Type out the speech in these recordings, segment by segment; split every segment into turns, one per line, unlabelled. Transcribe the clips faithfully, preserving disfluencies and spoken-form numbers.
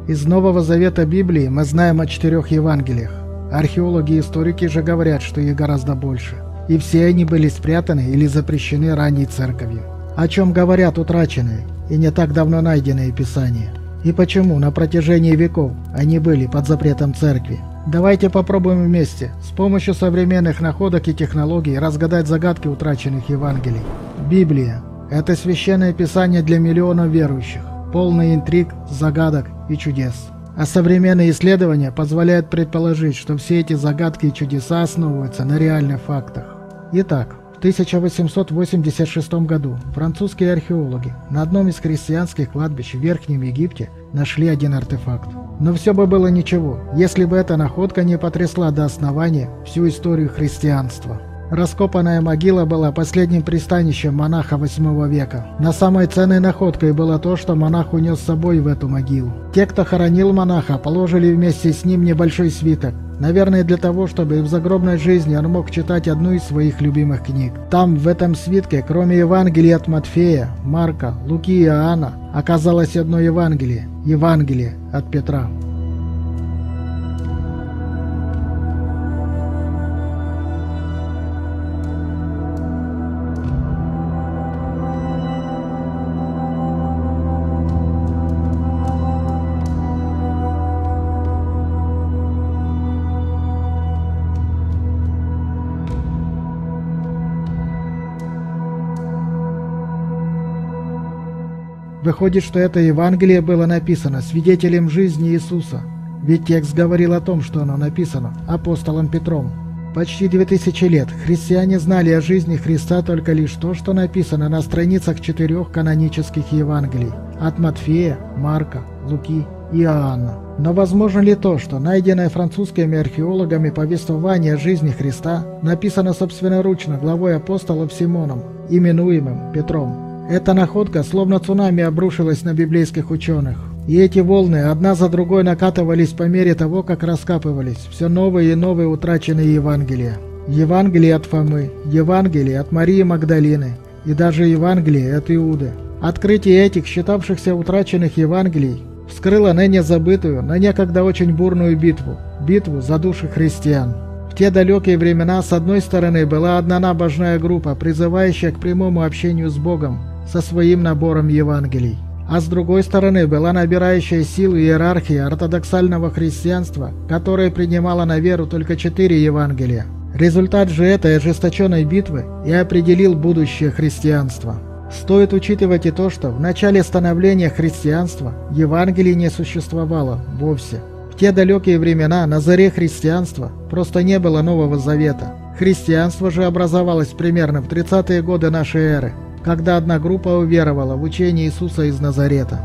Из Нового Завета Библии мы знаем о четырех Евангелиях. Археологи и историки же говорят, что их гораздо больше. И все они были спрятаны или запрещены ранней церковью. О чем говорят утраченные и не так давно найденные писания. И почему на протяжении веков они были под запретом церкви. Давайте попробуем вместе с помощью современных находок и технологий разгадать загадки утраченных Евангелий. Библия – это священное писание для миллионов верующих, полное интриг, загадок и чудес. А современные исследования позволяют предположить, что все эти загадки и чудеса основываются на реальных фактах. Итак, в тысяча восемьсот восемьдесят шестом году французские археологи на одном из христианских кладбищ в Верхнем Египте нашли один артефакт. Но все бы было ничего, если бы эта находка не потрясла до основания всю историю христианства. Раскопанная могила была последним пристанищем монаха восьмого века. Но самой ценной находкой было то, что монах унес с собой в эту могилу. Те, кто хоронил монаха, положили вместе с ним небольшой свиток. Наверное, для того, чтобы в загробной жизни он мог читать одну из своих любимых книг. Там, в этом свитке, кроме Евангелия от Матфея, Марка, Луки и Иоанна, оказалось одно Евангелие – Евангелие от Петра. Выходит, что это Евангелие было написано свидетелем жизни Иисуса, ведь текст говорил о том, что оно написано апостолом Петром. Почти две тысячи лет христиане знали о жизни Христа только лишь то, что написано на страницах четырех канонических Евангелий от Матфея, Марка, Луки и Иоанна. Но возможно ли то, что найденное французскими археологами повествование о жизни Христа написано собственноручно главой апостолов Симоном, именуемым Петром? Эта находка словно цунами обрушилась на библейских ученых. И эти волны одна за другой накатывались по мере того, как раскапывались все новые и новые утраченные Евангелия. Евангелие от Фомы, Евангелие от Марии Магдалины и даже Евангелие от Иуды. Открытие этих считавшихся утраченных Евангелий вскрыло ныне забытую, но некогда очень бурную битву, битву за души христиан. В те далекие времена с одной стороны была одна набожная группа, призывающая к прямому общению с Богом со своим набором Евангелий. А с другой стороны была набирающая силу иерархия ортодоксального христианства, которая принимала на веру только четыре Евангелия. Результат же этой ожесточенной битвы и определил будущее христианства. Стоит учитывать и то, что в начале становления христианства Евангелий не существовало вовсе. В те далекие времена на заре христианства просто не было Нового Завета. Христианство же образовалось примерно в тридцатые годы нашей эры, когда одна группа уверовала в учение Иисуса из Назарета.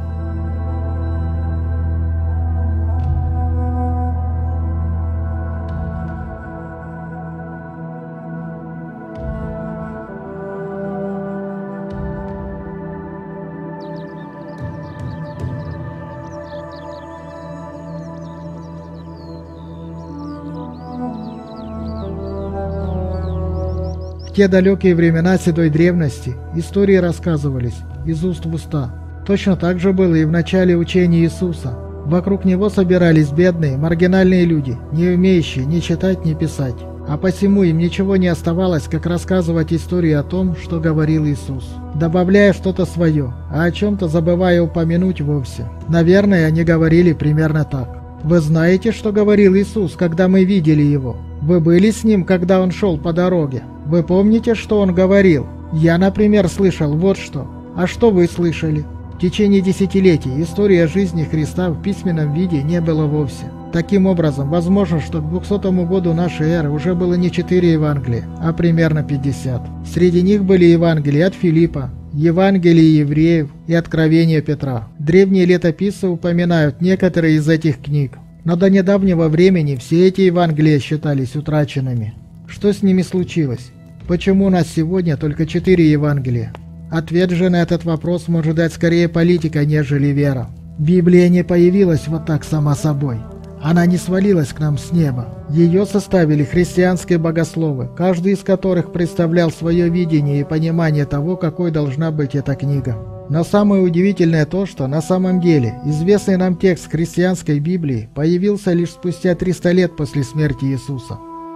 В те далекие времена седой древности истории рассказывались из уст в уста. Точно так же было и в начале учения Иисуса. Вокруг него собирались бедные, маргинальные люди, не умеющие ни читать, ни писать. А посему им ничего не оставалось, как рассказывать истории о том, что говорил Иисус, добавляя что-то свое, а о чем-то забывая упомянуть вовсе. Наверное, они говорили примерно так. «Вы знаете, что говорил Иисус, когда мы видели Его? Вы были с Ним, когда Он шел по дороге? Вы помните, что Он говорил? Я, например, слышал вот что. А что вы слышали?» В течение десятилетий история жизни Христа в письменном виде не было вовсе. Таким образом, возможно, что к двухсотому году нашей эры уже было не четыре Евангелия, а примерно пятьдесят. Среди них были Евангелия от Филиппа, Евангелие евреев и Откровение Петра. Древние летописцы упоминают некоторые из этих книг, но до недавнего времени все эти Евангелия считались утраченными. Что с ними случилось? Почему у нас сегодня только четыре Евангелия? Ответ же на этот вопрос может дать скорее политика, нежели вера. Библия не появилась вот так сама собой. Она не свалилась к нам с неба. Ее составили христианские богословы, каждый из которых представлял свое видение и понимание того, какой должна быть эта книга. Но самое удивительное то, что на самом деле известный нам текст христианской Библии появился лишь спустя триста лет после смерти Иисуса.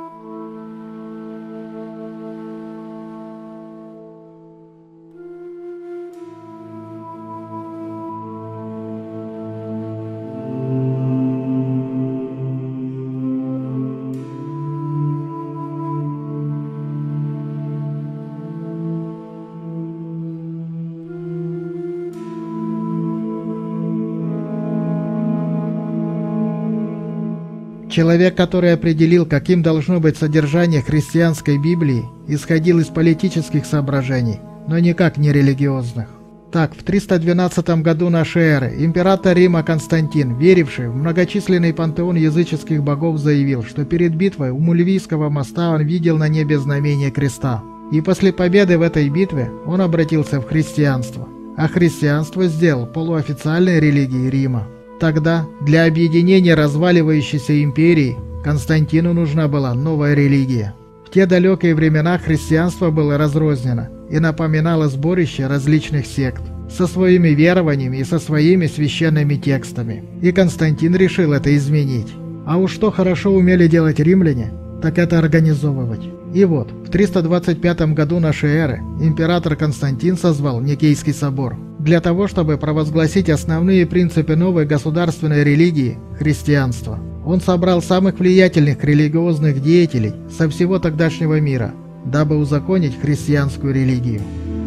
Человек, который определил, каким должно быть содержание христианской Библии, исходил из политических соображений, но никак не религиозных. Так, в триста двенадцатом году нашей эры император Рима Константин, веривший в многочисленный пантеон языческих богов, заявил, что перед битвой у Мульвийского моста он видел на небе знамение креста. И после победы в этой битве он обратился в христианство, а христианство сделал полуофициальной религией Рима. Тогда для объединения разваливающейся империи Константину нужна была новая религия. В те далекие времена христианство было разрознено и напоминало сборище различных сект со своими верованиями и со своими священными текстами. И Константин решил это изменить. А уж что хорошо умели делать римляне, так это организовывать. И вот, в триста двадцать пятом году нашей эры император Константин созвал Никейский собор для того, чтобы провозгласить основные принципы новой государственной религии – христианства. Он собрал самых влиятельных религиозных деятелей со всего тогдашнего мира, дабы узаконить христианскую религию.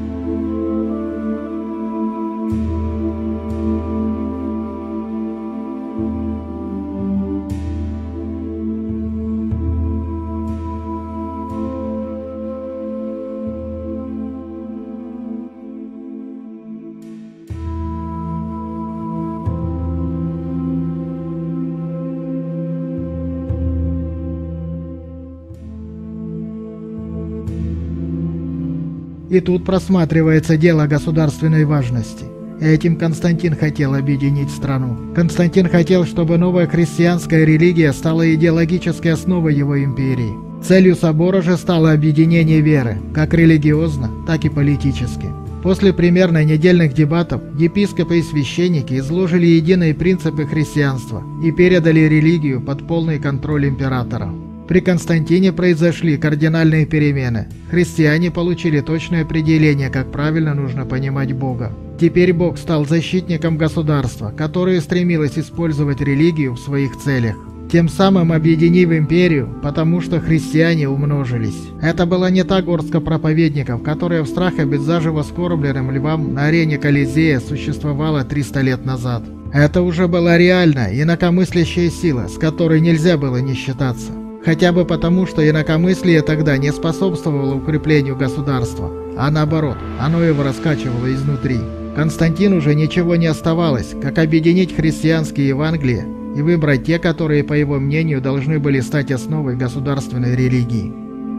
И тут просматривается дело государственной важности. Этим Константин хотел объединить страну. Константин хотел, чтобы новая христианская религия стала идеологической основой его империи. Целью собора же стало объединение веры, как религиозно, так и политически. После примерно недельных дебатов епископы и священники изложили единые принципы христианства и передали религию под полный контроль императора. При Константине произошли кардинальные перемены. Христиане получили точное определение, как правильно нужно понимать Бога. Теперь Бог стал защитником государства, которое стремилось использовать религию в своих целях, тем самым объединив империю, потому что христиане умножились. Это была не та горстка проповедников, которая в страхе быть заживо скорбленным львам на арене Колизея существовала триста лет назад. Это уже была реальная, инакомыслящая сила, с которой нельзя было не считаться. Хотя бы потому, что инакомыслие тогда не способствовало укреплению государства, а наоборот, оно его раскачивало изнутри. Константину уже ничего не оставалось, как объединить христианские Евангелия и выбрать те, которые, по его мнению, должны были стать основой государственной религии.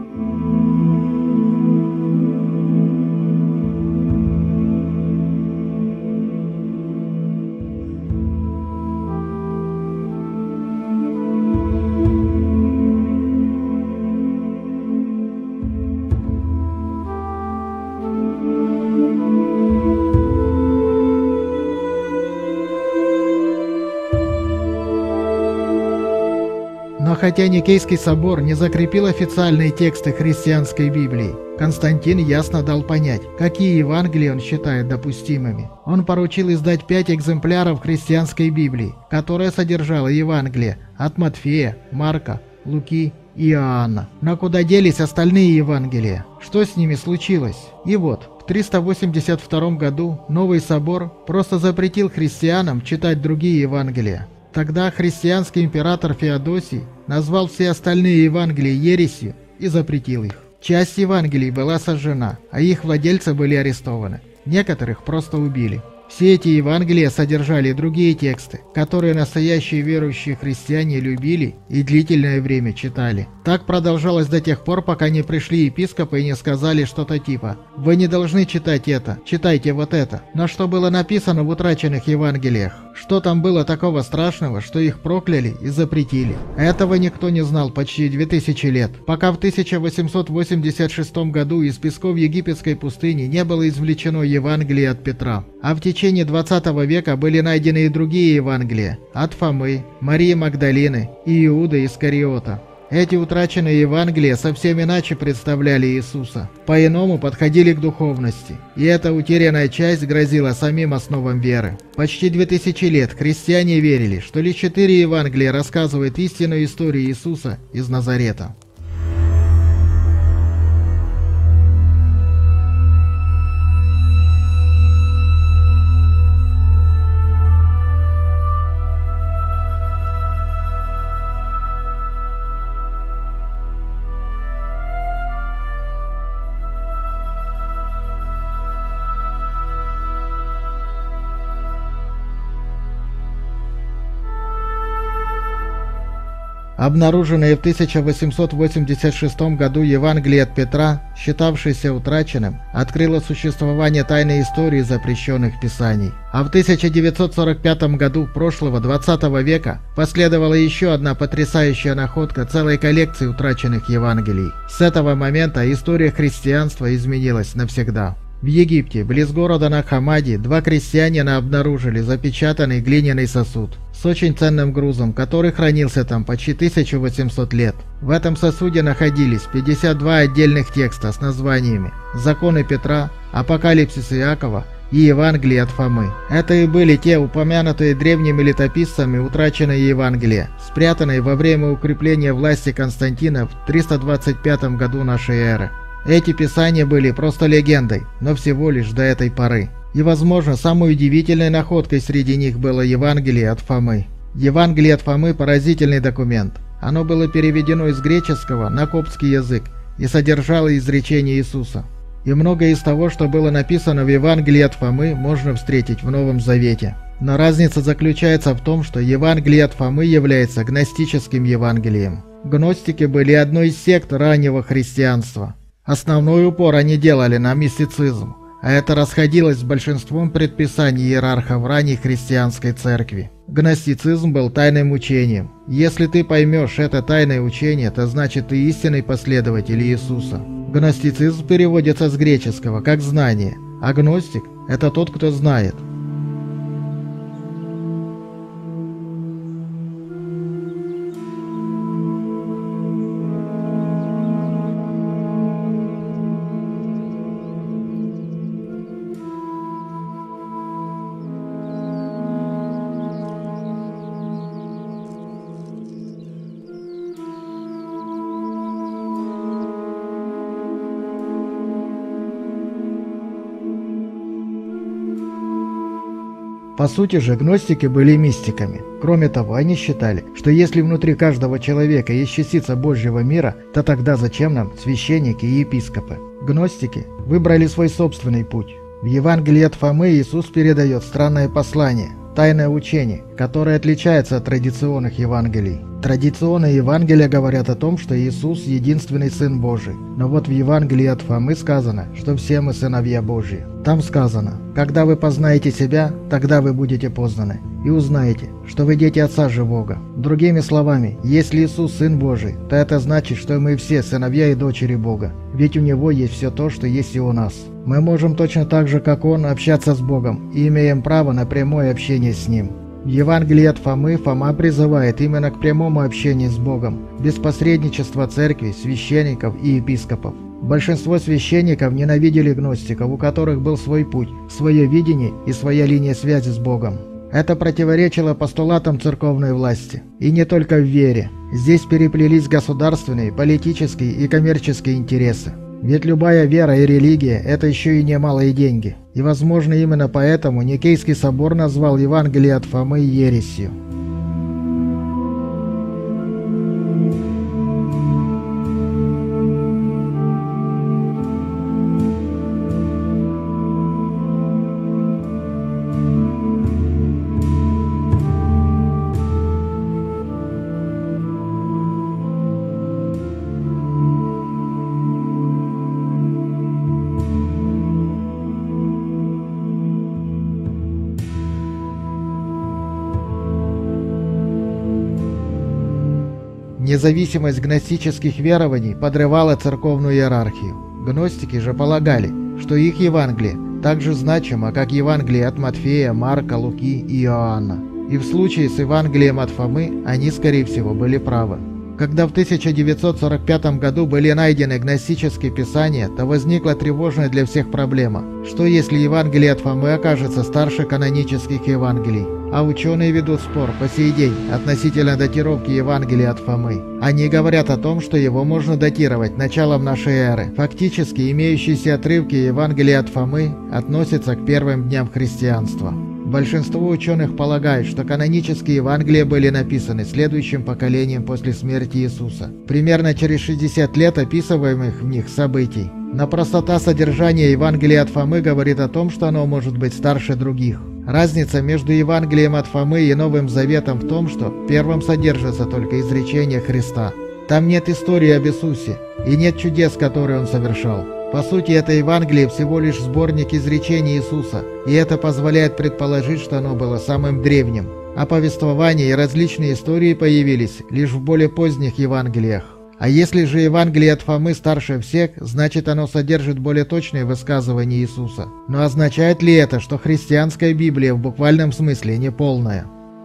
Но хотя Никейский собор не закрепил официальные тексты христианской Библии, Константин ясно дал понять, какие Евангелия он считает допустимыми. Он поручил издать пять экземпляров христианской Библии, которая содержала Евангелия от Матфея, Марка, Луки и Иоанна. Но куда делись остальные Евангелия? Что с ними случилось? И вот, в триста восемьдесят втором году новый собор просто запретил христианам читать другие Евангелия. Тогда христианский император Феодосий назвал все остальные Евангелия ересью и запретил их. Часть Евангелий была сожжена, а их владельцы были арестованы. Некоторых просто убили. Все эти Евангелия содержали другие тексты, которые настоящие верующие христиане любили и длительное время читали. Так продолжалось до тех пор, пока не пришли епископы и не сказали что-то типа: «Вы не должны читать это, читайте вот это». Но что было написано в утраченных Евангелиях? Что там было такого страшного, что их прокляли и запретили? Этого никто не знал почти две тысячи лет, пока в тысяча восемьсот восемьдесят шестом году из песков египетской пустыни не было извлечено Евангелие от Петра. А в течение двадцатого века были найдены и другие Евангелия от Фомы, Марии Магдалины и Иуды Искариота. Эти утраченные Евангелия совсем иначе представляли Иисуса, по-иному подходили к духовности, и эта утерянная часть грозила самим основам веры. Почти две тысячи лет христиане верили, что лишь четыре Евангелия рассказывают истинную историю Иисуса из Назарета. Обнаруженное в тысяча восемьсот восемьдесят шестом году Евангелие от Петра, считавшееся утраченным, открыло существование тайной истории запрещенных писаний. А в тысяча девятьсот сорок пятом году прошлого двадцатого века последовала еще одна потрясающая находка целой коллекции утраченных Евангелий. С этого момента история христианства изменилась навсегда. В Египте, близ города Нахамади, два крестьянина обнаружили запечатанный глиняный сосуд с очень ценным грузом, который хранился там почти тысячу восемьсот лет. В этом сосуде находились пятьдесят два отдельных текста с названиями «Законы Петра», «Апокалипсис Иакова» и «Евангелие от Фомы». Это и были те упомянутые древними летописцами утраченные Евангелия, спрятанные во время укрепления власти Константина в триста двадцать пятом году нашей эры. Эти писания были просто легендой, но всего лишь до этой поры. И, возможно, самой удивительной находкой среди них было Евангелие от Фомы. Евангелие от Фомы – поразительный документ. Оно было переведено из греческого на коптский язык и содержало изречения Иисуса. И многое из того, что было написано в Евангелии от Фомы, можно встретить в Новом Завете. Но разница заключается в том, что Евангелие от Фомы является гностическим Евангелием. Гностики были одной из сект раннего христианства. Основной упор они делали на мистицизм, а это расходилось с большинством предписаний иерархов ранней христианской церкви. Гностицизм был тайным учением. Если ты поймешь это тайное учение, то значит ты истинный последователь Иисуса. Гностицизм переводится с греческого как «знание», а гностик – это тот, кто знает. По сути же, гностики были мистиками. Кроме того, они считали, что если внутри каждого человека есть частица Божьего мира, то тогда зачем нам священники и епископы? Гностики выбрали свой собственный путь. В Евангелии от Фомы Иисус передает странное послание, тайное учение, которое отличается от традиционных Евангелий. Традиционные Евангелия говорят о том, что Иисус – единственный Сын Божий. Но вот в Евангелии от Фомы сказано, что все мы сыновья Божьи. Там сказано: «Когда вы познаете себя, тогда вы будете познаны, и узнаете, что вы дети Отца Живого». Другими словами, если Иисус Сын Божий, то это значит, что мы все сыновья и дочери Бога, ведь у Него есть все то, что есть и у нас. Мы можем точно так же, как Он, общаться с Богом и имеем право на прямое общение с Ним. В Евангелии от Фомы Фома призывает именно к прямому общению с Богом, без посредничества церкви, священников и епископов. Большинство священников ненавидели гностиков, у которых был свой путь, свое видение и своя линия связи с Богом. Это противоречило постулатам церковной власти. И не только в вере. Здесь переплелись государственные, политические и коммерческие интересы. Ведь любая вера и религия – это еще и немалые деньги. И, возможно, именно поэтому Никейский собор назвал Евангелие от Фомы ересью. Независимость гностических верований подрывала церковную иерархию. Гностики же полагали, что их Евангелие так же значимо, как Евангелие от Матфея, Марка, Луки и Иоанна. И в случае с Евангелием от Фомы они, скорее всего, были правы. Когда в тысяча девятьсот сорок пятом году были найдены гностические писания, то возникла тревожная для всех проблема. Что если Евангелие от Фомы окажется старше канонических Евангелий? А ученые ведут спор по сей день относительно датировки Евангелия от Фомы. Они говорят о том, что его можно датировать началом нашей эры. Фактически, имеющиеся отрывки Евангелия от Фомы относятся к первым дням христианства. Большинство ученых полагают, что канонические Евангелия были написаны следующим поколением после смерти Иисуса, примерно через шестьдесят лет описываемых в них событий. Но простота содержания Евангелия от Фомы говорит о том, что оно может быть старше других. Разница между Евангелием от Фомы и Новым Заветом в том, что в первом содержится только изречение Христа. Там нет истории об Иисусе и нет чудес, которые Он совершал. По сути, это Евангелие всего лишь сборник изречений Иисуса, и это позволяет предположить, что оно было самым древним. А повествования и различные истории появились лишь в более поздних Евангелиях. А если же Евангелие от Фомы старше всех, значит оно содержит более точные высказывания Иисуса. Но означает ли это, что христианская Библия в буквальном смысле неполная?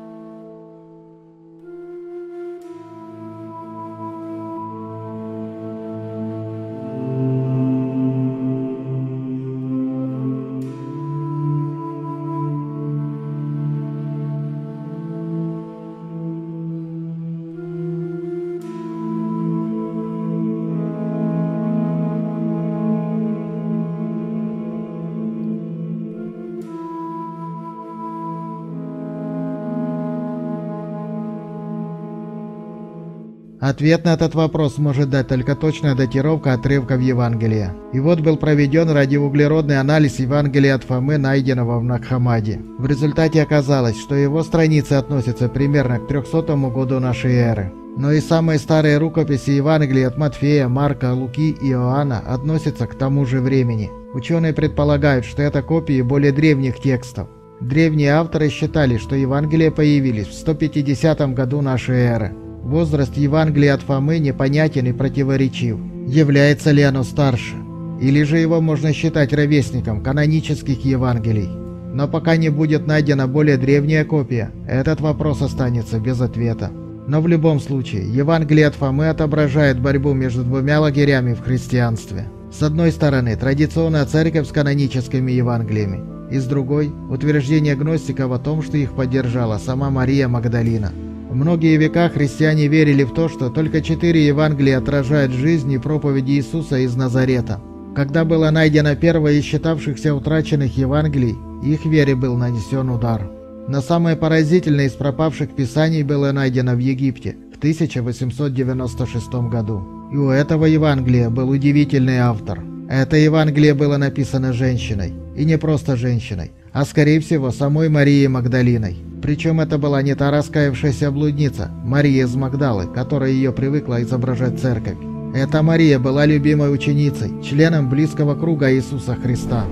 Ответ на этот вопрос может дать только точная датировка отрывков Евангелия. И вот был проведен радиоуглеродный анализ Евангелия от Фомы, найденного в Накхамаде. В результате оказалось, что его страницы относятся примерно к трехсотому году нашей эры. Но и самые старые рукописи Евангелия от Матфея, Марка, Луки и Иоанна относятся к тому же времени. Ученые предполагают, что это копии более древних текстов. Древние авторы считали, что Евангелия появились в сто пятидесятом году нашей эры. Возраст Евангелия от Фомы непонятен и противоречив. Является ли оно старше? Или же его можно считать ровесником канонических Евангелий? Но пока не будет найдена более древняя копия, этот вопрос останется без ответа. Но в любом случае, Евангелие от Фомы отображает борьбу между двумя лагерями в христианстве. С одной стороны, традиционная церковь с каноническими Евангелиями, и с другой – утверждение гностиков о том, что их поддержала сама Мария Магдалина. В многие века христиане верили в то, что только четыре Евангелия отражают жизнь и проповеди Иисуса из Назарета. Когда было найдено первое из считавшихся утраченных Евангелий, их вере был нанесен удар. Но самое поразительное из пропавших писаний было найдено в Египте в тысяча восемьсот девяносто шестом году. И у этого Евангелия был удивительный автор. Это Евангелие было написано женщиной. И не просто женщиной, а скорее всего самой Марией Магдалиной. Причем это была не та раскаявшаяся блудница, Мария из Магдалы, которая ее привыкла изображать церковь. Эта Мария была любимой ученицей, членом близкого круга Иисуса Христа.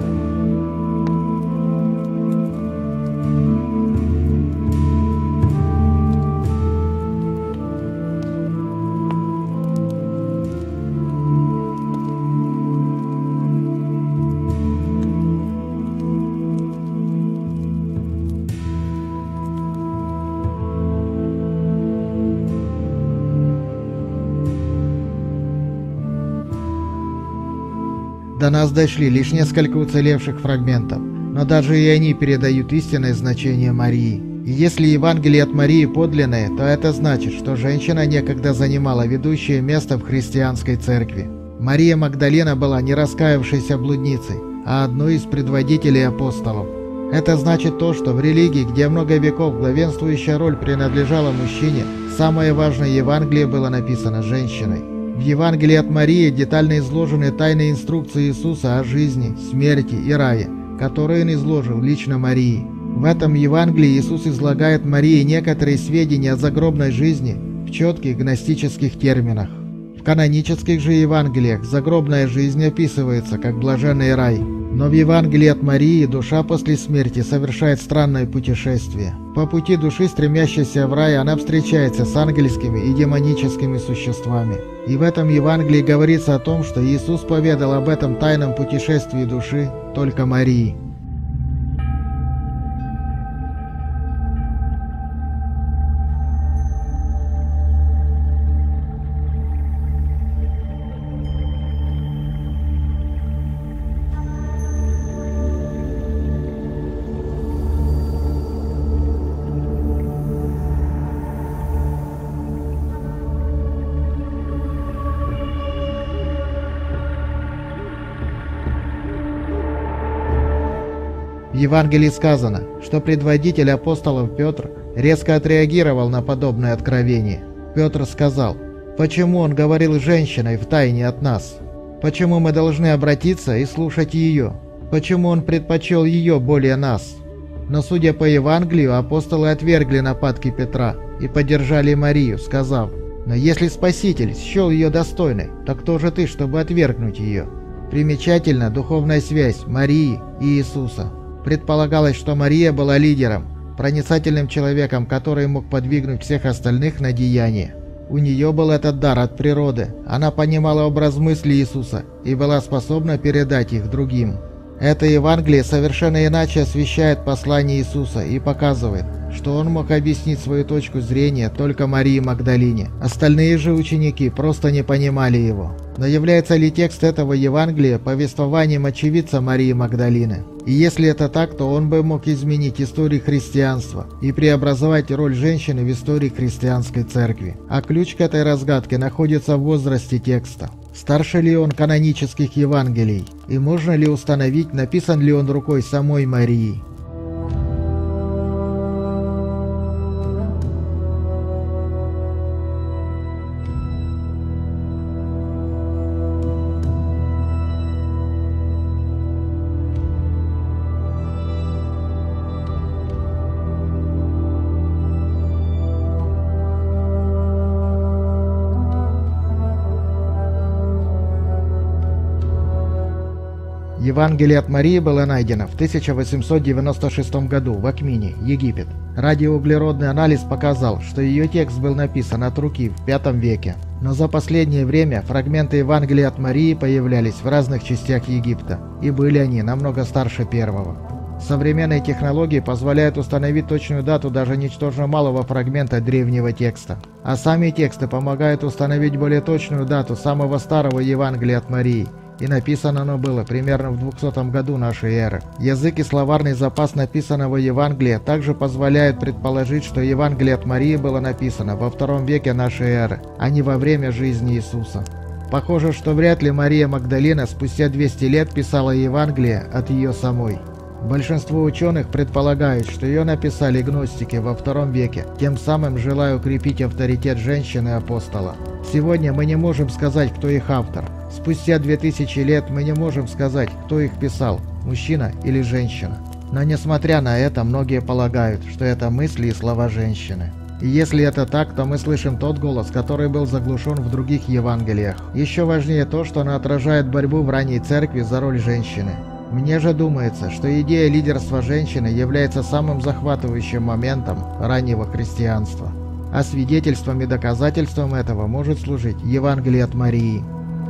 До нас дошли лишь несколько уцелевших фрагментов, но даже и они передают истинное значение Марии. И если Евангелие от Марии подлинное, то это значит, что женщина некогда занимала ведущее место в христианской церкви. Мария Магдалина была не раскаявшейся блудницей, а одной из предводителей апостолов. Это значит то, что в религии, где много веков главенствующая роль принадлежала мужчине, самое важное Евангелие было написано женщиной. В Евангелии от Марии детально изложены тайные инструкции Иисуса о жизни, смерти и рае, которые Он изложил лично Марии. В этом Евангелии Иисус излагает Марии некоторые сведения о загробной жизни в четких гностических терминах. В канонических же Евангелиях загробная жизнь описывается как блаженный рай. Но в Евангелии от Марии душа после смерти совершает странное путешествие. По пути души, стремящейся в рай, она встречается с ангельскими и демоническими существами. И в этом Евангелии говорится о том, что Иисус поведал об этом тайном путешествии души только Марии. В Евангелии сказано, что предводитель апостолов Петр резко отреагировал на подобное откровение. Петр сказал: «Почему он говорил с женщиной втайне от нас? Почему мы должны обратиться и слушать ее? Почему он предпочел ее более нас?» Но судя по Евангелию, апостолы отвергли нападки Петра и поддержали Марию, сказав: «Но если Спаситель счел ее достойной, то кто же ты, чтобы отвергнуть ее?» Примечательна духовная связь Марии и Иисуса. Предполагалось, что Мария была лидером, проницательным человеком, который мог подвигнуть всех остальных на деяние. У нее был этот дар от природы, она понимала образ мысли Иисуса и была способна передать их другим. Это Евангелие совершенно иначе освещает послание Иисуса и показывает, что он мог объяснить свою точку зрения только Марии Магдалине. Остальные же ученики просто не понимали его. Но является ли текст этого Евангелия повествованием очевидца Марии Магдалины? И если это так, то он бы мог изменить историю христианства и преобразовать роль женщины в истории христианской церкви. А ключ к этой разгадке находится в возрасте текста. Старше ли он канонических Евангелий? И можно ли установить, написан ли он рукой самой Марии? Евангелие от Марии было найдено в тысяча восемьсот девяносто шестом году в Акмине, Египет. Радиоуглеродный анализ показал, что ее текст был написан от руки в пятом веке. Но за последнее время фрагменты Евангелия от Марии появлялись в разных частях Египта, и были они намного старше первого. Современные технологии позволяют установить точную дату даже ничтожно малого фрагмента древнего текста. А сами тексты помогают установить более точную дату самого старого Евангелия от Марии. И написано оно было примерно в двухсотом году нашей эры. Язык и словарный запас написанного Евангелия также позволяют предположить, что Евангелие от Марии было написано во втором веке нашей эры, а не во время жизни Иисуса. Похоже, что вряд ли Мария Магдалина спустя двести лет писала Евангелие от ее самой. Большинство ученых предполагают, что ее написали гностики во втором веке, тем самым желая укрепить авторитет женщины-апостола. Сегодня мы не можем сказать, кто их автор. Спустя две тысячи лет мы не можем сказать, кто их писал, мужчина или женщина. Но несмотря на это, многие полагают, что это мысли и слова женщины. И если это так, то мы слышим тот голос, который был заглушен в других Евангелиях. Еще важнее то, что она отражает борьбу в ранней церкви за роль женщины. Мне же думается, что идея лидерства женщины является самым захватывающим моментом раннего христианства. А свидетельством и доказательством этого может служить Евангелие от Марии.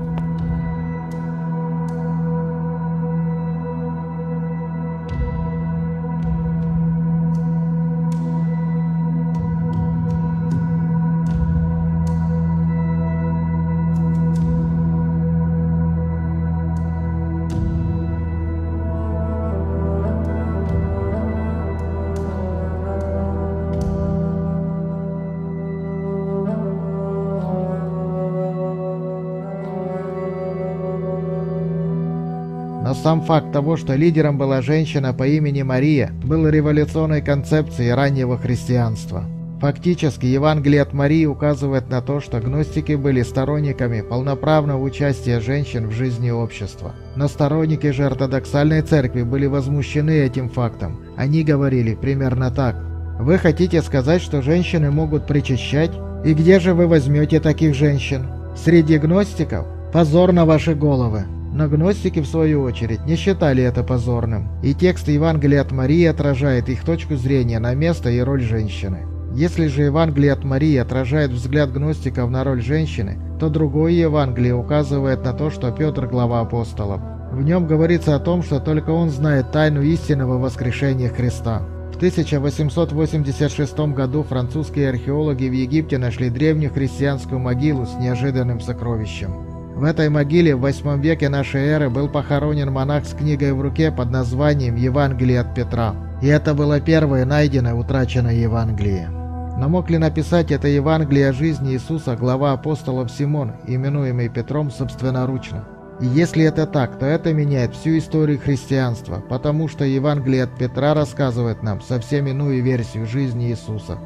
Но сам факт того, что лидером была женщина по имени Мария, был революционной концепцией раннего христианства. Фактически, Евангелие от Марии указывает на то, что гностики были сторонниками полноправного участия женщин в жизни общества. Но сторонники же ортодоксальной церкви были возмущены этим фактом. Они говорили примерно так: «Вы хотите сказать, что женщины могут причащать? И где же вы возьмете таких женщин? Среди гностиков? Позор на ваши головы!» Но гностики, в свою очередь, не считали это позорным, и текст Евангелия от Марии отражает их точку зрения на место и роль женщины. Если же Евангелие от Марии отражает взгляд гностиков на роль женщины, то другое Евангелие указывает на то, что Петр – глава апостолов. В нем говорится о том, что только он знает тайну истинного воскрешения Христа. В тысяча восемьсот восемьдесят шестом году французские археологи в Египте нашли древнюю христианскую могилу с неожиданным сокровищем. В этой могиле в восьмом веке нашей эры был похоронен монах с книгой в руке под названием «Евангелие от Петра». И это было первое найденное утраченное Евангелие. Но мог ли написать это Евангелие о жизни Иисуса глава апостолов Симон, именуемый Петром, собственноручно? И если это так, то это меняет всю историю христианства, потому что Евангелие от Петра рассказывает нам совсем иную версию жизни Иисуса.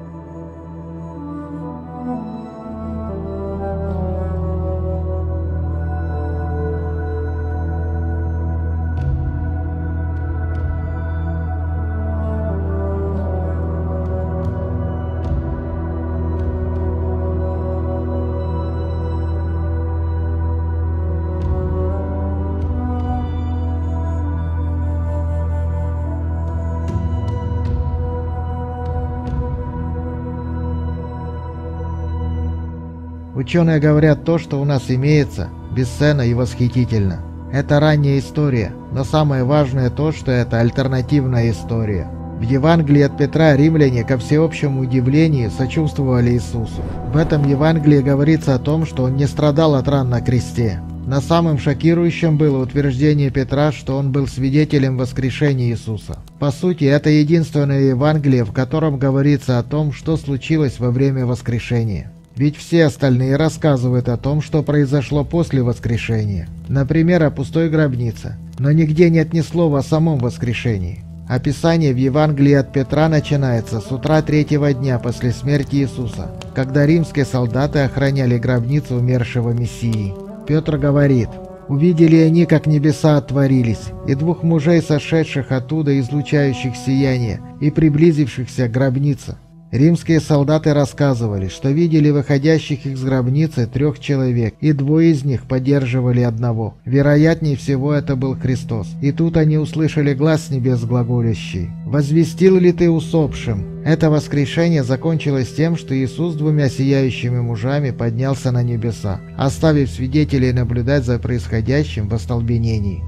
Ученые говорят, то, что у нас имеется, бесценно и восхитительно. Это ранняя история, но самое важное то, что это альтернативная история. В Евангелии от Петра римляне, ко всеобщему удивлению, сочувствовали Иисусу. В этом Евангелии говорится о том, что он не страдал от ран на кресте. Но самым шокирующим было утверждение Петра, что он был свидетелем воскрешения Иисуса. По сути, это единственное Евангелие, в котором говорится о том, что случилось во время воскрешения. Ведь все остальные рассказывают о том, что произошло после воскрешения. Например, о пустой гробнице. Но нигде нет ни слова о самом воскрешении. Описание в Евангелии от Петра начинается с утра третьего дня после смерти Иисуса, когда римские солдаты охраняли гробницу умершего Мессии. Петр говорит: «Увидели они, как небеса отворились, и двух мужей, сошедших оттуда, излучающих сияние, и приблизившихся к гробнице». Римские солдаты рассказывали, что видели выходящих из гробницы трех человек, и двое из них поддерживали одного. Вероятнее всего, это был Христос. И тут они услышали глас с небес глаголящий: «Возвестил ли ты усопшим?» Это воскрешение закончилось тем, что Иисус с двумя сияющими мужами поднялся на небеса, оставив свидетелей наблюдать за происходящим в остолбенении.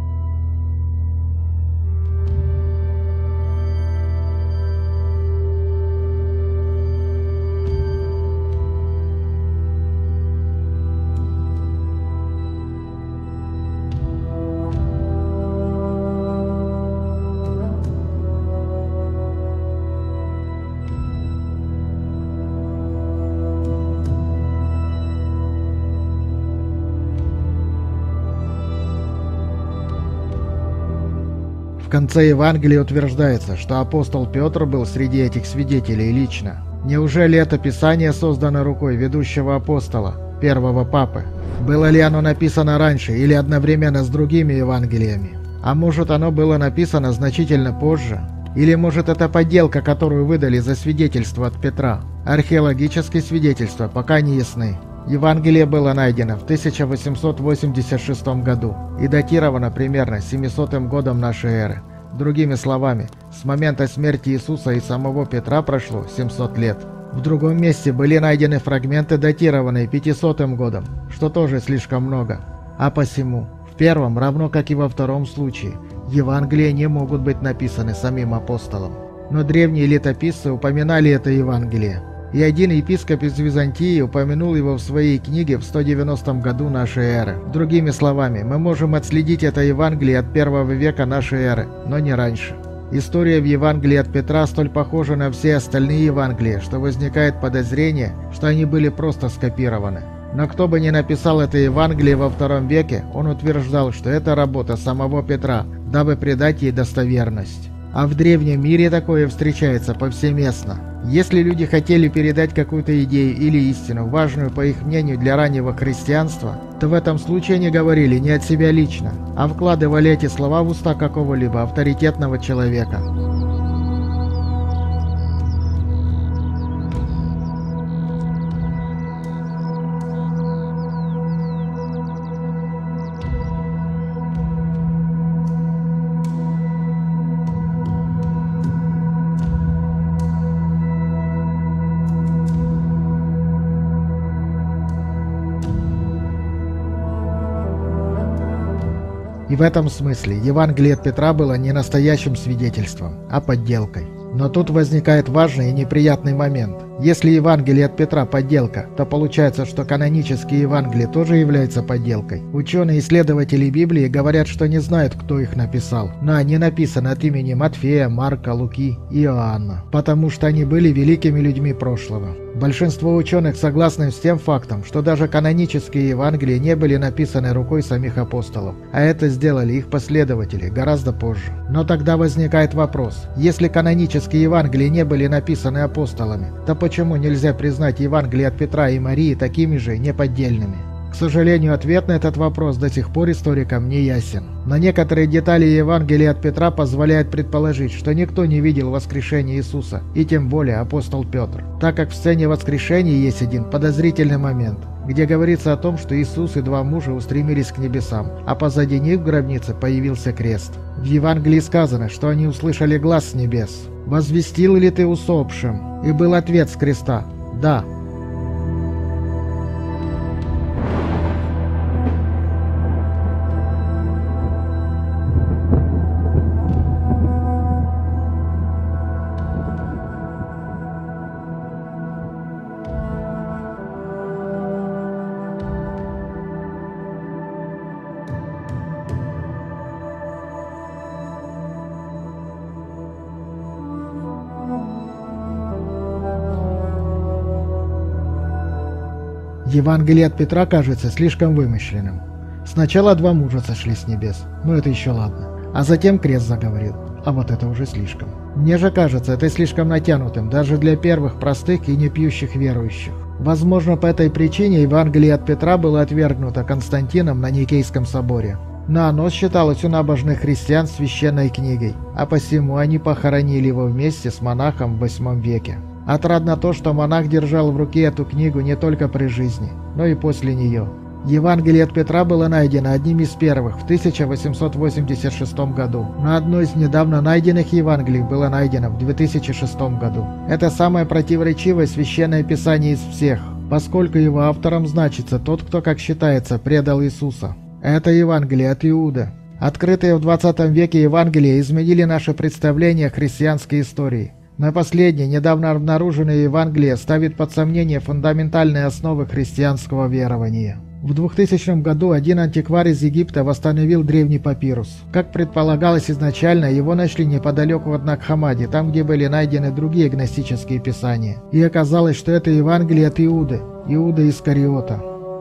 В конце Евангелия утверждается, что апостол Петр был среди этих свидетелей лично. Неужели это писание создано рукой ведущего апостола, первого папы? Было ли оно написано раньше или одновременно с другими Евангелиями? А может, оно было написано значительно позже? Или может, это подделка, которую выдали за свидетельство от Петра? Археологические свидетельства пока не ясны. Евангелие было найдено в тысяча восемьсот восемьдесят шестом году и датировано примерно семисотым годом нашей эры. Другими словами, с момента смерти Иисуса и самого Петра прошло семьсот лет. В другом месте были найдены фрагменты, датированные пятисотым годом, что тоже слишком много. А посему, в первом, равно как и во втором случае, Евангелия не могут быть написаны самим апостолом. Но древние летописцы упоминали это Евангелие. И один епископ из Византии упомянул его в своей книге в сто девяностом году нашей эры. Другими словами, мы можем отследить это Евангелие от первого века нашей эры, но не раньше. История в Евангелии от Петра столь похожа на все остальные Евангелия, что возникает подозрение, что они были просто скопированы. Но кто бы ни написал это Евангелие во втором веке, он утверждал, что это работа самого Петра, дабы придать ей достоверность. А в древнем мире такое встречается повсеместно. Если люди хотели передать какую-то идею или истину, важную по их мнению для раннего христианства, то в этом случае они говорили не от себя лично, а вкладывали эти слова в уста какого-либо авторитетного человека. И в этом смысле Евангелие от Петра было не настоящим свидетельством, а подделкой. Но тут возникает важный и неприятный момент. Если Евангелие от Петра подделка, то получается, что канонические Евангелия тоже являются подделкой. Ученые-исследователи Библии говорят, что не знают, кто их написал, но они написаны от имени Матфея, Марка, Луки и Иоанна, потому что они были великими людьми прошлого. Большинство ученых согласны с тем фактом, что даже канонические Евангелия не были написаны рукой самих апостолов, а это сделали их последователи гораздо позже. Но тогда возникает вопрос: если канонические Евангелия не были написаны апостолами, то почему нельзя признать Евангелие от Петра и Марии такими же неподдельными? К сожалению, ответ на этот вопрос до сих пор историкам не ясен. Но некоторые детали Евангелия от Петра позволяют предположить, что никто не видел воскрешения Иисуса, и тем более апостол Петр, так как в сцене воскрешения есть один подозрительный момент, где говорится о том, что Иисус и два мужа устремились к небесам, а позади них в гробнице появился крест. В Евангелии сказано, что они услышали глас с небес: «Возвестил ли ты усопшим?» И был ответ с креста: «Да». Евангелие от Петра кажется слишком вымышленным. Сначала два мужа сошли с небес, но это еще ладно. А затем крест заговорил, а вот это уже слишком. Мне же кажется, это слишком натянутым даже для первых простых и непьющих верующих. Возможно, по этой причине Евангелие от Петра было отвергнуто Константином на Никейском соборе. Но оно считалось у набожных христиан священной книгой, а посему они похоронили его вместе с монахом в восьмом веке. Отрадно то, что монах держал в руке эту книгу не только при жизни, но и после нее. Евангелие от Петра было найдено одним из первых в тысяча восемьсот восемьдесят шестом году, но одно из недавно найденных Евангелий было найдено в две тысячи шестом году. Это самое противоречивое священное писание из всех, поскольку его автором значится тот, кто, как считается, предал Иисуса. Это Евангелие от Иуды. Открытые в двадцатом веке Евангелия изменили наше представление о христианской истории. Но последнее, недавно обнаруженное Евангелие ставит под сомнение фундаментальные основы христианского верования. В двухтысячном году один антиквар из Египта восстановил древний папирус. Как предполагалось изначально, его нашли неподалеку от Накхамади, там, где были найдены другие гностические писания. И оказалось, что это Евангелие от Иуды, Иуда Искариота.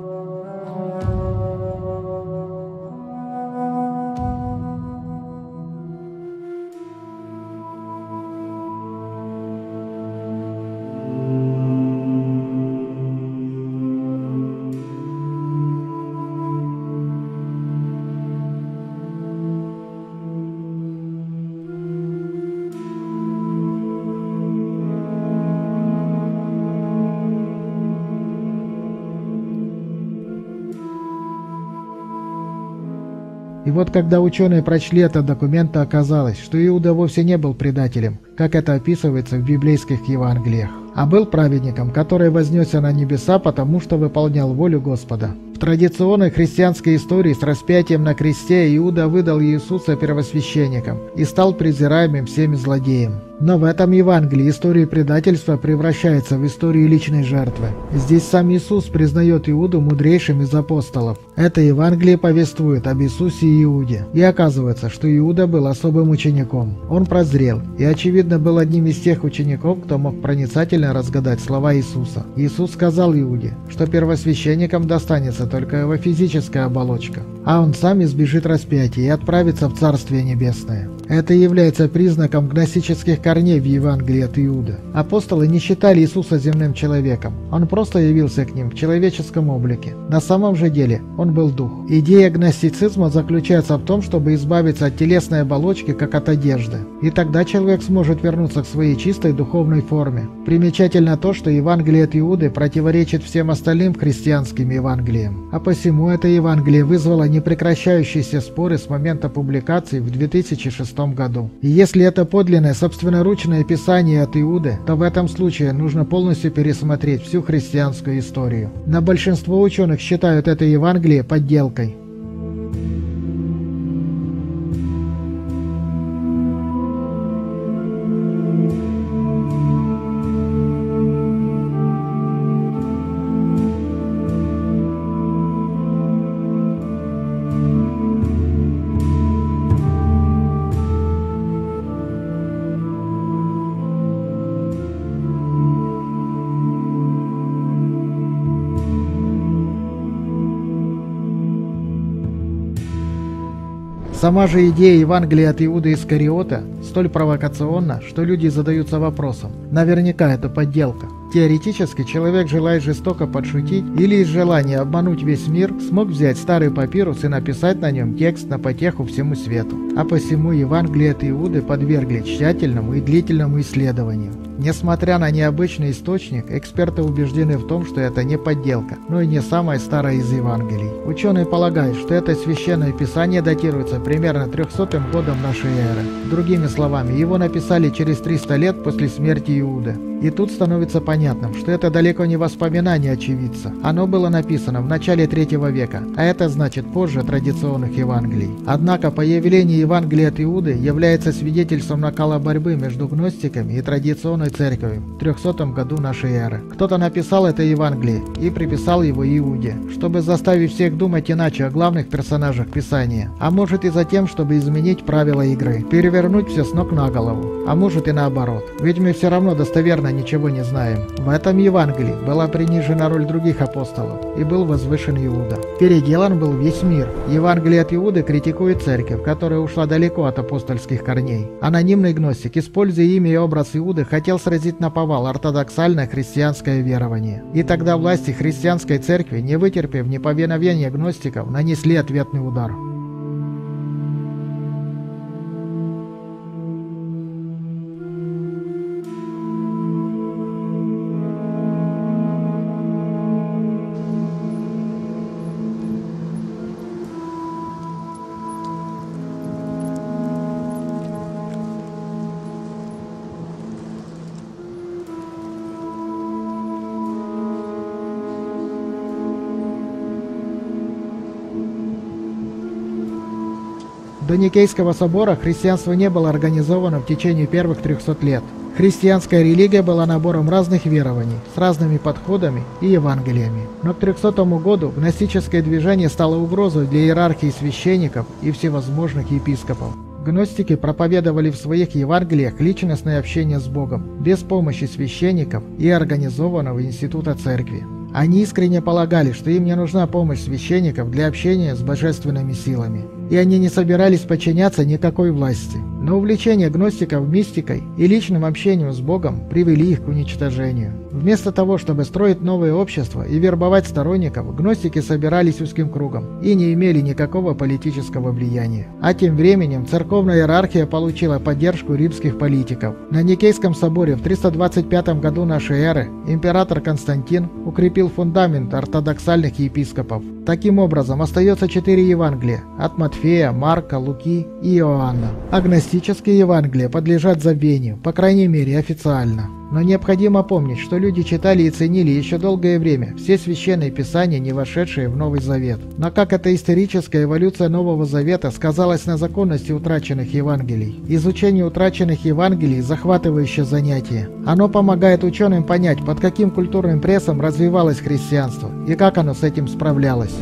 И вот когда ученые прочли этот документ, то оказалось, что Иуда вовсе не был предателем, как это описывается в библейских Евангелиях, а был праведником, который вознесся на небеса, потому что выполнял волю Господа. В традиционной христианской истории с распятием на кресте Иуда выдал Иисуса первосвященником и стал презираемым всеми злодеем. Но в этом Евангелии история предательства превращается в историю личной жертвы. Здесь сам Иисус признает Иуду мудрейшим из апостолов. Это Евангелие повествует об Иисусе и Иуде. И оказывается, что Иуда был особым учеником. Он прозрел и, очевидно, был одним из тех учеников, кто мог проницательно разгадать слова Иисуса. Иисус сказал Иуде, что первосвященникам достанется только его физическая оболочка, а он сам избежит распятия и отправится в Царствие Небесное. Это является признаком гностических корней в Евангелии от Иуды. Апостолы не считали Иисуса земным человеком, он просто явился к ним в человеческом облике. На самом же деле он был дух. Идея гностицизма заключается в том, чтобы избавиться от телесной оболочки, как от одежды. И тогда человек сможет вернуться к своей чистой духовной форме. Примечательно то, что Евангелие от Иуды противоречит всем остальным христианским Евангелиям. А посему это Евангелие вызвало непрекращающиеся споры с момента публикации в две тысячи шестом году. И если это подлинное собственноручное писание от Иуды, то в этом случае нужно полностью пересмотреть всю христианскую историю. Но большинство ученых считают это Евангелие подделкой. Сама же идея Евангелия от Иуды Искариота столь провокационна, что люди задаются вопросом: наверняка это подделка. Теоретически человек желает жестоко подшутить или из желания обмануть весь мир смог взять старый папирус и написать на нем текст на потеху всему свету. А посему Евангелие от Иуды подвергли тщательному и длительному исследованию. Несмотря на необычный источник, эксперты убеждены в том, что это не подделка, но и не самое старое из Евангелий. Ученые полагают, что это священное писание датируется примерно трехсотым годом нашей эры. Другими словами, его написали через триста лет после смерти Иуды. И тут становится понятным, что это далеко не воспоминание очевидца. Оно было написано в начале третьего века, а это значит позже традиционных Евангелий. Однако появление Евангелия от Иуды является свидетельством накала борьбы между гностиками и традиционной церковью в трехсотом году нашей эры. Кто-то написал это Евангелие и приписал его Иуде, чтобы заставить всех думать иначе о главных персонажах Писания, а может и за тем, чтобы изменить правила игры, перевернуть все с ног на голову, а может и наоборот, ведь мы все равно достоверно ничего не знаем. В этом Евангелии была принижена роль других апостолов и был возвышен Иуда. Переделан был весь мир. Евангелие от Иуды критикует церковь, которая ушла далеко от апостольских корней. Анонимный гностик, используя имя и образ Иуды, хотел сразить наповал ортодоксальное христианское верование. И тогда власти христианской церкви, не вытерпев неповиновения гностиков, нанесли ответный удар. До Никейского собора христианство не было организовано в течение первых трехсот лет. Христианская религия была набором разных верований, с разными подходами и евангелиями. Но к трехсотому году гностическое движение стало угрозой для иерархии священников и всевозможных епископов. Гностики проповедовали в своих Евангелиях личностное общение с Богом, без помощи священников и организованного института церкви. Они искренне полагали, что им не нужна помощь священников для общения с божественными силами, и они не собирались подчиняться никакой власти. Но увлечение гностиков мистикой и личным общением с Богом привели их к уничтожению. Вместо того, чтобы строить новое общество и вербовать сторонников, гностики собирались узким кругом и не имели никакого политического влияния. А тем временем церковная иерархия получила поддержку римских политиков. На Никейском соборе в триста двадцать пятом году нашей эры император Константин укрепил фундамент ортодоксальных епископов. Таким образом, остается четыре Евангелия от Матфея, Марка, Луки и Иоанна. А гностические Евангелия подлежат забвению, по крайней мере официально. Но необходимо помнить, что люди читали и ценили еще долгое время все священные писания, не вошедшие в Новый Завет. Но как эта историческая эволюция Нового Завета сказалась на законности утраченных Евангелий? Изучение утраченных Евангелий – захватывающее занятие. Оно помогает ученым понять, под каким культурным прессом развивалось христианство и как оно с этим справлялось.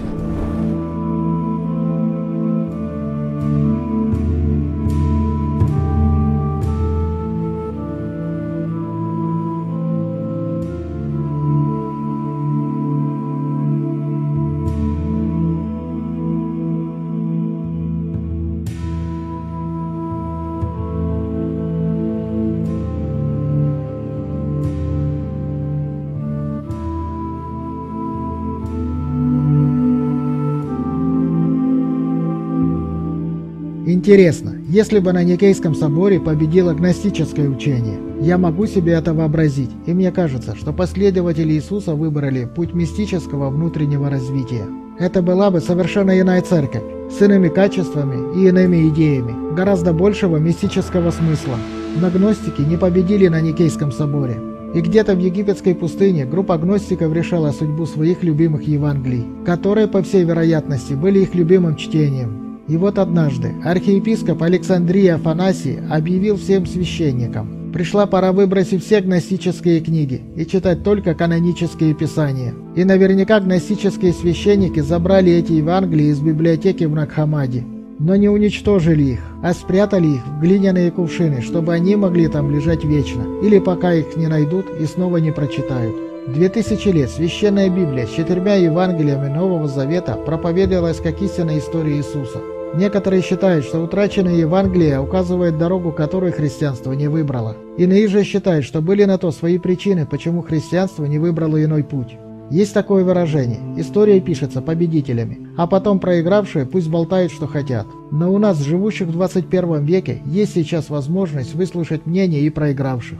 Интересно, если бы на Никейском соборе победило гностическое учение, я могу себе это вообразить, и мне кажется, что последователи Иисуса выбрали путь мистического внутреннего развития. Это была бы совершенно иная церковь, с иными качествами и иными идеями, гораздо большего мистического смысла. Но гностики не победили на Никейском соборе. И где-то в египетской пустыне группа гностиков решала судьбу своих любимых Евангелий, которые, по всей вероятности, были их любимым чтением. И вот однажды архиепископ Александрии Афанасий объявил всем священникам: пришла пора выбросить все гностические книги и читать только канонические писания. И наверняка гностические священники забрали эти Евангелия из библиотеки в Накхамаде, но не уничтожили их, а спрятали их в глиняные кувшины, чтобы они могли там лежать вечно, или пока их не найдут и снова не прочитают. Две тысячи лет Священная Библия с четырьмя Евангелиями Нового Завета проповедовалась как истинная история Иисуса. Некоторые считают, что утраченное Евангелие указывает дорогу, которую христианство не выбрало. Иные же считают, что были на то свои причины, почему христианство не выбрало иной путь. Есть такое выражение: история пишется победителями, а потом проигравшие пусть болтают, что хотят. Но у нас, живущих в двадцать первом веке, есть сейчас возможность выслушать мнение и проигравших.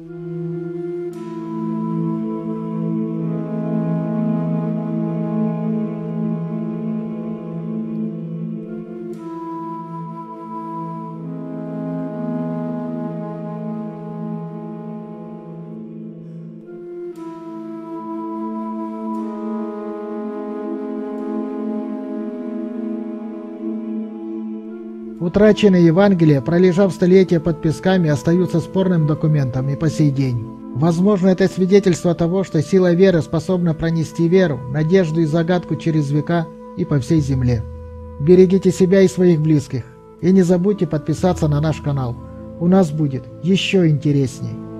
Утраченные Евангелия, пролежав столетия под песками, остаются спорным документом и по сей день. Возможно, это свидетельство того, что сила веры способна пронести веру, надежду и загадку через века и по всей земле. Берегите себя и своих близких. И не забудьте подписаться на наш канал. У нас будет еще интересней.